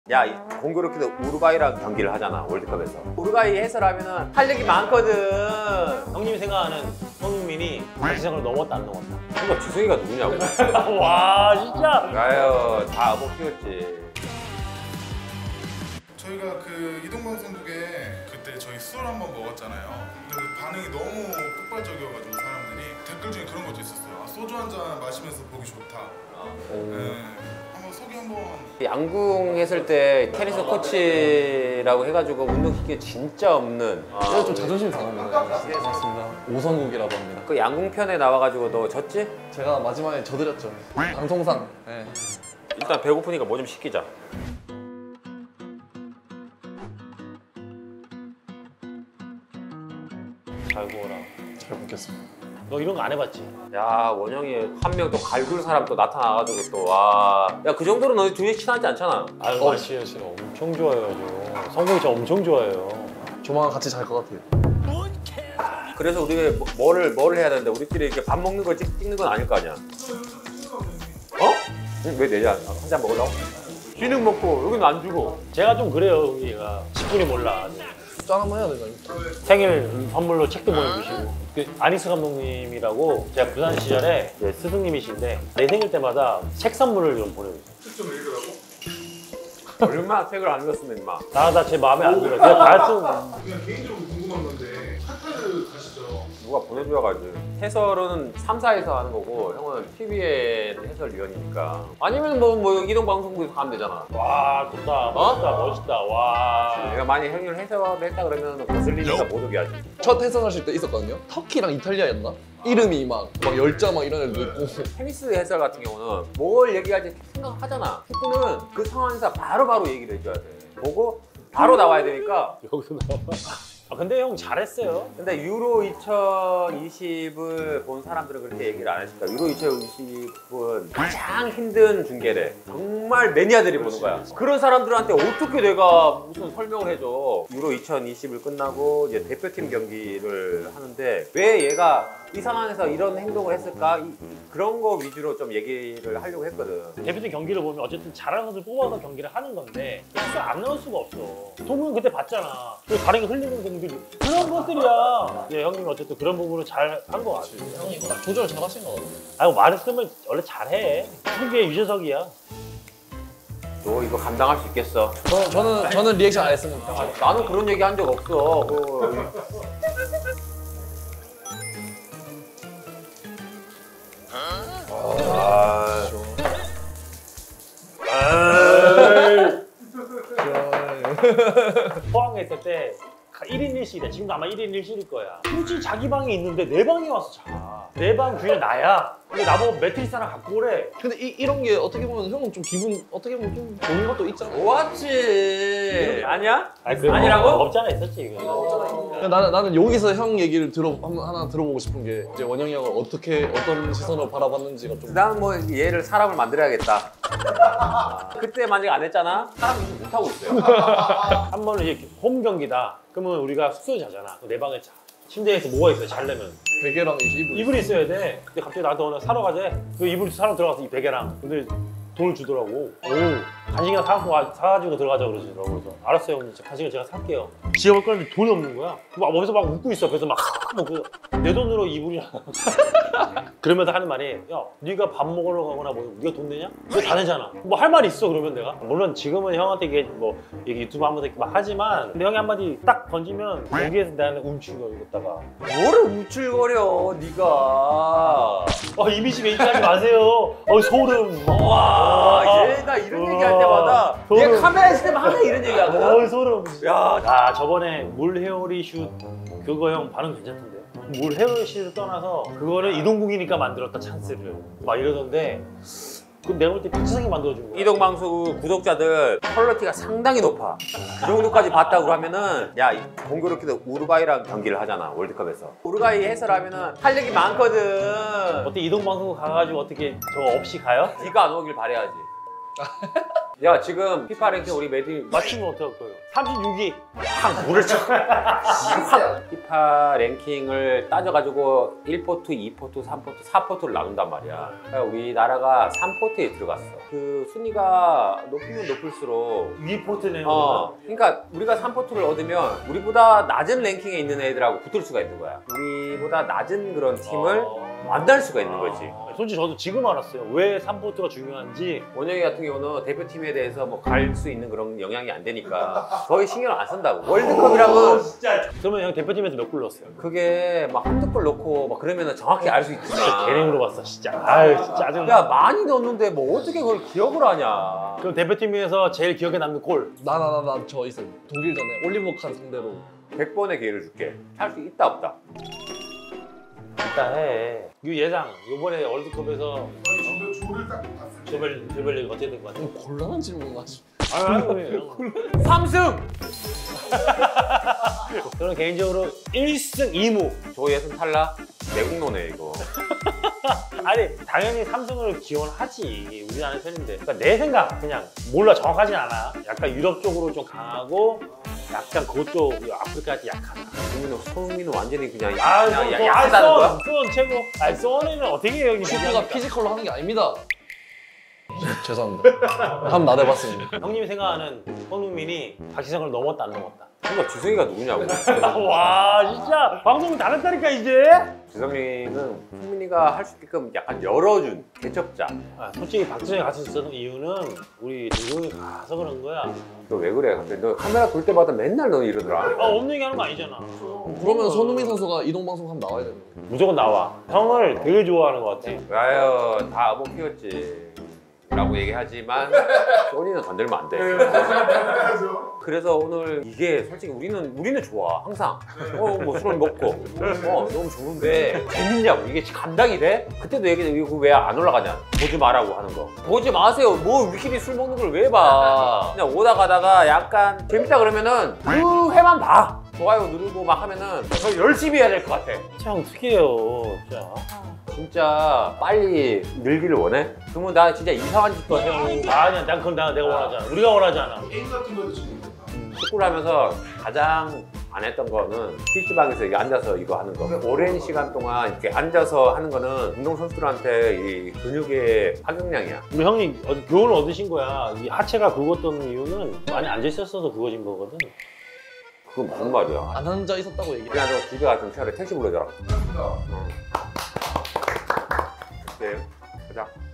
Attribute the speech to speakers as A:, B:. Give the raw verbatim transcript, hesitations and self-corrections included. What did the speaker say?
A: 야, 공교롭게도 우루과이랑 경기를 하잖아, 월드컵에서. 우루과이 해설하면은 할 얘기 많거든.
B: 형님이 생각하는 손흥민이 지상을 넘었다 안 넘었다?
A: 그거 주승이가 누구냐고.
B: 와 진짜.
A: 아유, 다 어버 키웠지.
C: 저희가 그 이동방송국에 그때 저희 술 한번 먹었잖아요. 근데 그 반응이 너무 폭발적이어가지고 사람들이 댓글 중에 그런 것도 있었어요. 아, 소주 한 잔 마시면서 보기 좋다. 네. 한번 소개 한번.
A: 양궁 했을 때 테니스 코치라고 해가지고 운동시키기 진짜 없는.
D: 제가 좀 자존심 상합니다. 반갑습니다. 오성국이라고 합니다.
A: 그 양궁 편에 나와가지고 너 졌지?
D: 제가 마지막에 져드렸죠. 방송상. 네.
A: 일단 배고프니까 뭐 좀 시키자.
B: 잘 구워라.
D: 잘 먹겠습니다.
B: 너 이런 거 안 해봤지?
A: 야, 원영이 한 명 또 갈굴 사람 또 나타나가지고 또 와. 야, 그 정도로 너 둘이 친하지 않잖아.
B: 아유
D: 어.
B: 마시요 씨가 엄청 좋아해가지고 성공이 저 엄청 좋아해요.
D: 조만간 같이 잘 것 같아요.
A: 그래서 우리 뭐, 뭐를 뭐를 해야 되는데 우리끼리 이렇게 밥 먹는 걸 찍, 찍는 건 아닐 거 아니야. 어? 응, 왜 내냐? 한 잔 먹으려고? 쉬는 먹고 여기는 안 주고.
B: 제가 좀 그래요 얘가 십 분이 몰라.
D: 짠 한번 해야 되나?
B: 생일 선물로 책도 보내주시고 그 아니스 감독님이라고 제가 부산 시절에 네, 스승님이신데 내 생일 때마다 책 선물을 좀 보내주세요.
C: 책 좀 읽으라고?
A: 얼마나 책을 안 읽었으면 임마.
B: 나나 제 마음에 안 들어. 제가 다 쓰고
C: 그냥 개인적으로 궁금한 건데 카타르 가시죠?
A: 누가 보내줘야 가지. 해설은 삼 사에서 하는 거고 형은 티비에 해설위원이니까. 아니면 뭐, 뭐 이동방송국에서 가면 되잖아.
B: 와 좋다 멋있다 멋있다 와.
A: 내가 만약 형님 해설을 했다 그러면 거슬리니까 못 오게 하지.
D: 첫 해설하실 때 있었거든요. 터키랑 이탈리아였나? 이름이 막, 막 열자 막 이런 애도 있고.
A: 테니스 해설 같은 경우는 뭘 얘기할지 생각하잖아. 축구는 그 상황에서 바로바로 얘기를 해줘야 돼. 보고 바로 나와야 되니까.
B: 여기서 나와. 아 근데 형 잘했어요.
A: 근데 유로 이천이십을 본 사람들은 그렇게 얘기를 안 했을까. 유로 이천이십은 가장 힘든 중계래. 정말 매니아들이 보는 거야. 그런 사람들한테 어떻게 내가 무슨 설명을 해줘. 유로 이천이십을 끝나고 이제 대표팀 경기를 하는데 왜 얘가 이 상황에서 이런 행동을 했을까? 이, 그런 거 위주로 좀 얘기를 하려고 했거든.
B: 대표팀 경기를 보면 어쨌든 잘하는 선수를 뽑아서 경기를 하는 건데 실수 안 넣을 수가 없어. 동은 그때 봤잖아. 그 다른 게 흘리는 공들이 그런 것들이야. 네, 형님이 어쨌든 그런 부분을 잘 한 것 같아요.
D: 형이 딱 조절 잘 하신 것 같아요.
B: 아이고 말했으면 원래 잘해. 한국의 유재석이야.
A: 너 이거 감당할 수 있겠어?
D: 저는, 저는, 저는 리액션 안 했습니다.
A: 나는 그런 얘기 한 적 없어. 그... 아...
B: 포항에 있을 때 일 인 일 실이야. 지금도 아마 일 인 일 실일 거야. 굳이 자기 방에 있는데 내 방에 와서 자. 내 방 주인 나야. 근데 나보고 매트리스 하나 갖고 오래.
D: 근데 이, 이런 게 어떻게 보면 형은 좀 기분, 어떻게 보면 좀 좋은 것도 있잖아.
A: 좋았지. 아니야?
B: 아니, 그거
A: 아니라고?
B: 없지 않아 있었지 이거.
D: 그러니까 나는, 나는 여기서 형 얘기를 들어, 한번 하나 들어보고 싶은 게 이제 원영이 형을 어떻게, 어떤 시선으로 바라봤는지가 좀.
A: 나는 뭐 얘를 사람을 만들어야겠다. 그때 만약에 안 했잖아? 사람이 이제 못하고 있어요.
B: 한 번은 이제 홈 경기다. 그러면 우리가 숙소에 자잖아. 내 방에 자. 침대에서 뭐가 있어요? 자려면
D: 베개랑 이불.
B: 이불이 있어야 돼. 근데 갑자기 나한테 오늘 사러 가재. 그 이불 사러 들어가서 이 베개랑. 근데 돈을 주더라고. 오, 간식이나 사갖고 와- 사가지고 들어가자 그러시더라고. 그래서 알았어요 형님. 간식을 제가 살게요. 지갑을 꺼는데 돈이 없는 거야. 막 어디서 막 웃고 있어. 그래서 막 내 돈으로 이불이랑 그러면서 하는 말이 야 네가 밥 먹으러 가거나 뭐 네가 돈 내냐? 너 다 내잖아. 뭐 할 말 있어 그러면 내가. 물론 지금은 형한테 이게 뭐 이게 유튜브 한번 이렇게 막 하지만 근데 형이 한마디 딱 던지면 여기에서 나는 움츠거리겠다가
A: 뭐를 움찔거려, 네가.
B: 어 이미지 메이크하지 마세요. 어 소름.
A: 와, 얘 나 이런
B: 어.
A: 얘기할 때마다 얘
B: 소름.
A: 카메라 있을 때만 항상 이런 얘기 하거든.
B: 어 소름.
A: 야,
B: 아 저번에 물 헤어리 슛 그거 형 반응 괜찮던데. 물 헤어리 슛을 떠나서 그거는 이동국이니까 만들었다 찬스를 막 이러던데 그럼 내가 볼 때 박지성이 만들어준 거야.
A: 이동방송 구독자들 퀄리티가 상당히 높아. 이 정도까지 봤다고 하면은 야, 이 공교롭게도 우루과이랑 경기를 하잖아, 월드컵에서. 우루과이 해설하면은 할 얘기 많거든.
B: 어때 이동방송 가가지고 어떻게 저 없이 가요?
A: 네가 안 오길 바래야지. 야 지금 피파 랭킹 우리 메디
B: 맞추면 어떡할 거예요? 삼십육 위.
A: 확 물을 쳐. 확 피파 랭킹을 따져가지고 일 포트, 이 포트, 삼 포트, 사 포트를 나눈단 말이야. 그러니까 우리나라가 삼 포트에 들어갔어. 그 순위가 높으면 높을수록
B: 위 포트네요.
A: 어, 그러니까 우리가 삼 포트를 얻으면 우리보다 낮은 랭킹에 있는 애들하고 붙을 수가 있는 거야. 우리보다 낮은 그런 팀을
B: 어.
A: 만날 수가 있는 거지.
B: 솔직히 저도 지금 알았어요. 왜 삼 포트가 중요한지.
A: 원영이 같은 경우는 대표팀에 대해서 뭐 갈 수 있는 그런 영향이 안 되니까 거의 신경 안 쓴다고. 월드컵이라면
B: 그러면 형 대표팀에서 몇 골 넣었어요?
A: 그게 막 한두 골 넣고 막 그러면 정확히 알 수 있지만
B: 괜히 물어봤어 진짜. 아유 진짜 짜증나.
A: 야 많이 넣었는데 뭐 어떻게 그걸 기억을 하냐.
B: 그럼 대표팀에서 제일 기억에 남는 골.
D: 나 나 나 나 저 있어요. 독일전에 올리버 칸 상대로
A: 백 번의 기회를 줄게. 할 수 있다 없다.
B: 일단 해. 유 예상 이번에 월드컵에서
C: 아니 저도 조를 딱 봤을 때
B: 조별 조별리그 어떻게 될 것 같아?
D: 좀 곤란한 질문 맞죠?
B: 아유
A: 삼 승!
B: 저는 개인적으로 일 승 이 무.
A: 조예선 탈락? 내국노네 이거.
B: 아니 당연히 삼승을 기원하지 우리나라 편인데. 그러니까 내 생각 그냥 몰라 정확하진 않아. 약간 유럽 쪽으로 좀 강하고 약간 그쪽 아프리카한테 약하다.
A: 손민호, 손민호 완전히 그냥
B: 아,
A: 그냥
B: 또,
A: 야-
B: 또,
A: 약하다는
B: 아,
A: 거야?
B: 쏜, 쏜 최고. 아니, 쏜이는 어떻게 해요? 여기
D: 슈트가 피지컬로 하는 게 아닙니다. 죄송합니다. 한번 나대봤습니다.
B: 형님이 생각하는 손흥민이 박지성을 넘었다 안 넘었다?
A: 그러니까 지성이가 누구냐고.
B: 와 진짜 방송 잘했다니까 이제.
A: 지성이는 손민이가 할 수 있게끔 약간 열어준 개척자.
B: 아, 솔직히 박지성이 같이 있었던 이유는 우리 동동이 가서 그런 거야.
A: 너 왜 그래 갑자기? 너 카메라 돌 때마다 맨날 너 이러더라.
B: 아 없는 얘기 하는 거 아니잖아.
D: 그러면 손흥민 선수가 이동 방송 한번 나와야 되는 거예요.
B: 무조건 나와. 형을 되게 좋아하는 것 같아.
A: 아유 다 아버 키웠지 라고 얘기하지만 소니는 건들면 안 돼. 그래서 오늘 이게 솔직히 우리는 우리는 좋아 항상. 어뭐 술을 먹고 어 너무 좋은데 재밌냐고 이게 감당이 돼? 그때도 얘기해 이거 왜 안 올라가냐 보지 말라고 하는 거. 보지 마세요. 뭐 우리끼리 술 먹는 걸 왜 봐? 그냥 오다 가다가 약간 재밌다 그러면은 그 회만 봐. 좋아요 누르고 막 하면은 더 열심히 해야 될 것 같아.
B: 참 특이해요 진짜.
A: 진짜 빨리 늘기를 원해? 그러면 나 진짜 이상한 짓도 해요.
B: 아니야 난 그건 나, 내가 원하잖아. 우리가 원하잖아.
C: 게임 같은 것도 지금
A: 축구를 하면서 가장 안 했던 거는 피시방에서 이게 앉아서 이거 하는 거. 오랜 시간 동안 이렇게 앉아서 하는 거는 운동선수들한테 이 근육의 파격량이야.
B: 우리 형님 어디 교훈을 얻으신 거야. 이 하체가 굵었던 이유는 많이 앉아 있었어도 굵어진 거거든.
A: 그건 무슨 말이야.
D: 안 앉아 있었다고 얘기.
A: 그냥 너 집에 가서 차라리 택시 불러줘라.
C: 합니다.
A: 네, 가자.